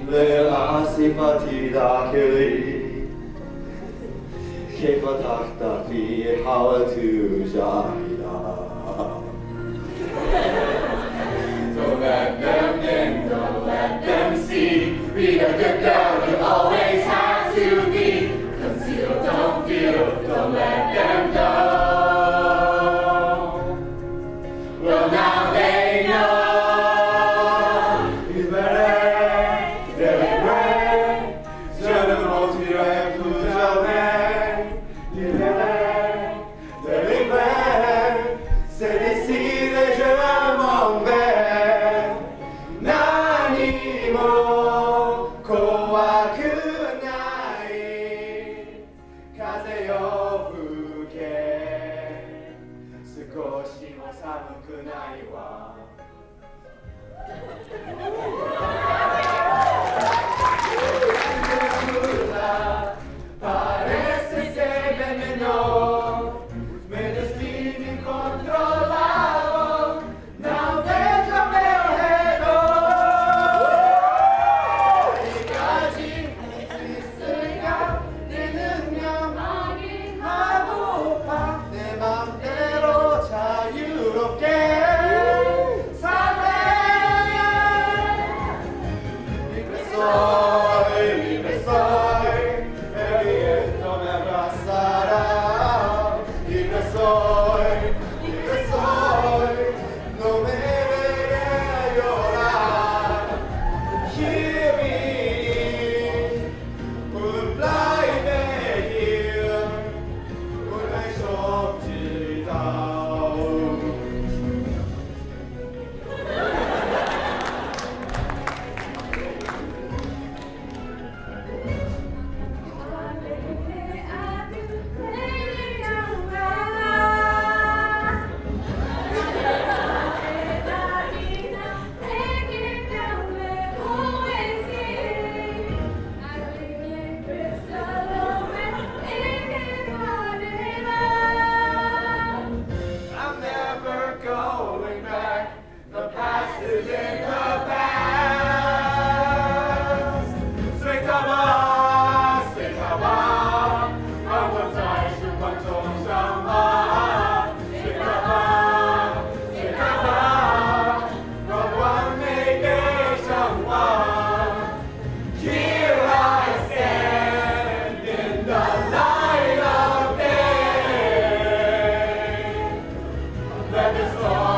내가 simpatia kili Kepa takta fi how to shine. Don't let them in, don't let them see. Be the good girl you always have to be. Conceal, don't feel, don't let them know. Well, now they know. It's better, they're great. Je ne mentirai plus jamais. Délivrer, c'est décidé, je m'en vais. Nani mo kowaku nai. Kaze yo fuke, sukoshi mo samuku nai wa. Parece ser veneno, me destino incontrolado, não vejo meu redor. Ligagem, desligar, 들으면 하고파 내 맘대로 자유롭게 살래. Libre soy, libre soy. Libre soy, no me veré llorar. Hear me, un blind here, un shop Let the